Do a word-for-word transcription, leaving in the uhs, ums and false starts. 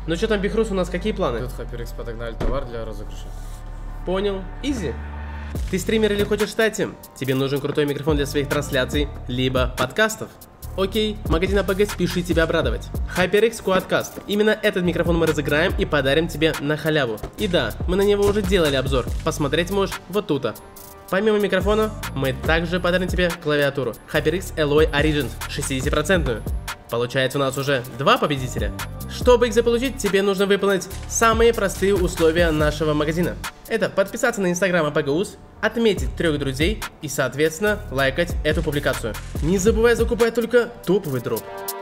Ну что там, Бихрус, у нас какие планы? Тут HyperX подогнали товар для розыгрыша. Понял. Изи. Ты стример или хочешь стать им? Тебе нужен крутой микрофон для своих трансляций, либо подкастов. Окей, магазин эй пи джи спешит тебя обрадовать. HyperX Quadcast. Именно этот микрофон мы разыграем и подарим тебе на халяву. И да, мы на него уже делали обзор. Посмотреть можешь вот тут. Помимо микрофона, мы также подарим тебе клавиатуру HyperX Alloy Origins шестьдесят процентов. Получается, у нас уже два победителя. Чтобы их заполучить, тебе нужно выполнить самые простые условия нашего магазина. Это подписаться на инстаграм эй пи джи ю эс, отметить трех друзей и, соответственно, лайкать эту публикацию. Не забывай закупать только топовый дроп.